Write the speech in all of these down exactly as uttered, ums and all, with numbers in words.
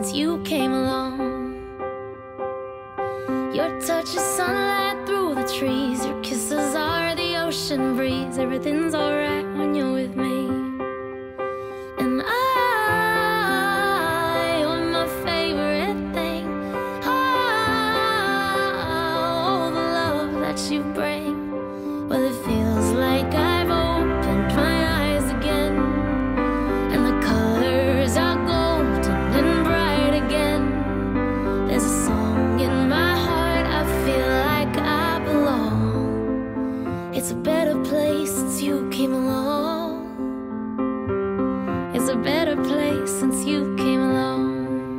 since you came along. Your touch is sunlight through the trees, your kisses are the ocean breeze. Everything's alright when you're with me. And I, you're my favorite thing. Oh, the love that you bring. Well, it feels like I've opened my eyes again, and the colors are golden and bright again. There's a song in my heart, I feel like I belong. It's a better place since you came along. It's a better place since you came along.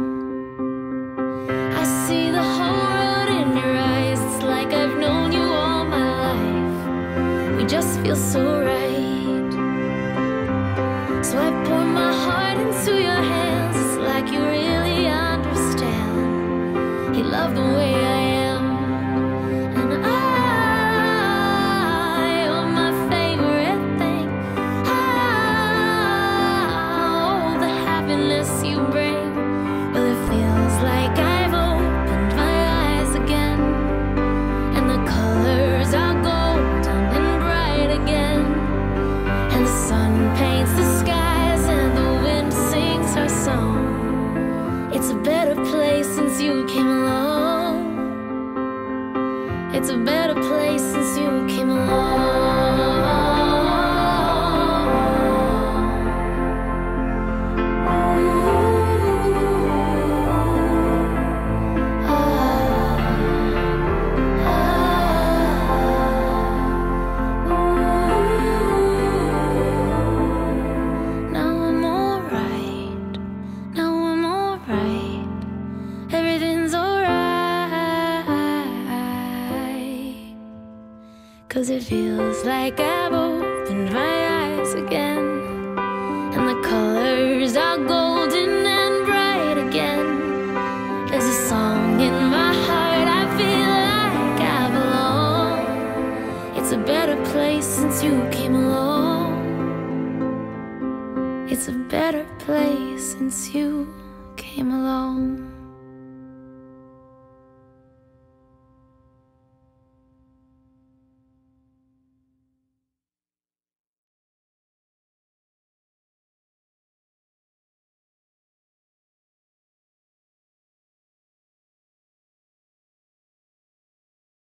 I see the whole world in your eyes. It's like I've known you all my life. We just feel so right. So I pour my heart into your hands. It's like you really understand. You love the way I am. And I, you're my favorite thing. Oh, the happiness you bring. Well, it feels like I've opened my eyes again, and the colors are golden and bright again. And the sun paints the skies and the wind sings our song. It's a better place since you came along. It's a better place since you came along. Now I'm alright. Now I'm alright. Everything's alright. 'Cause it feels like I've opened my eyes again, and the colors are golden and bright again. There's a song in my heart, I feel like I belong. It's a better place since you came along. It's a better place since you